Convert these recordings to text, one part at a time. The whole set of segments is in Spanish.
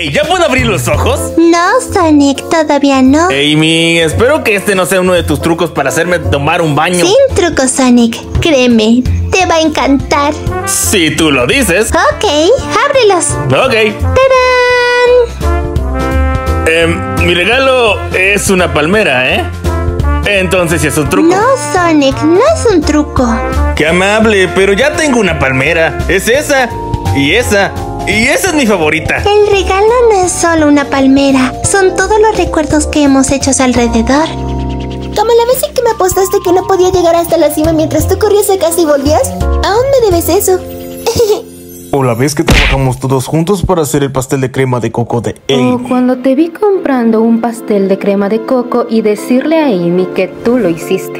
Hey, ¿ya puedo abrir los ojos? No, Sonic, todavía no. Amy, espero que este no sea uno de tus trucos para hacerme tomar un baño. Sin truco, Sonic. Créeme, te va a encantar. Si tú lo dices. Ok, ábrelos. Ok. ¡Tarán! Mi regalo es una palmera, ¿eh? Entonces sí es un truco. No, Sonic, no es un truco. Qué amable, pero ya tengo una palmera. Es esa. Y esa. Y esa es mi favorita. El regalo no es solo una palmera. Son todos los recuerdos que hemos hecho a su alrededor. Como la vez en que me apostaste que no podía llegar hasta la cima mientras tú corrías a casa y volvías. Aún me debes eso. O la vez que trabajamos todos juntos para hacer el pastel de crema de coco de Amy. O cuando te vi comprando un pastel de crema de coco y decirle a Amy que tú lo hiciste.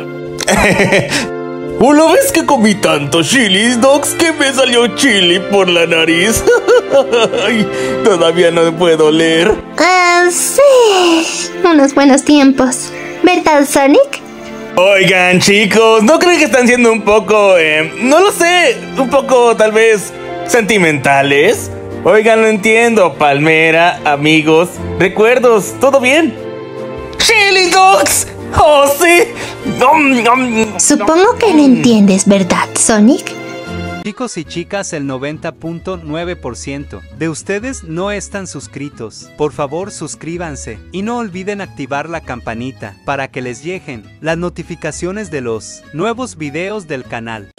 O la vez que comí tanto chili dogs que me salió chili por la nariz. Ay, todavía no puedo leer. Sí. Unos buenos tiempos. ¿Verdad, Sonic? Oigan, chicos, ¿no creen que están siendo un poco, no lo sé, un poco tal vez sentimentales? Oigan, lo entiendo, palmera, amigos, recuerdos, ¿todo bien? ¡Chili dogs! ¡Oh, sí! Supongo que lo entiendes, ¿verdad, Sonic? Chicos y chicas, el 90.9% de ustedes no están suscritos. Por favor, suscríbanse y no olviden activar la campanita para que les lleguen las notificaciones de los nuevos videos del canal.